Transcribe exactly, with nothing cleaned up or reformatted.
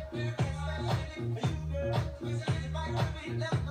Especially for you, girl, 'cause I need to fight for me, left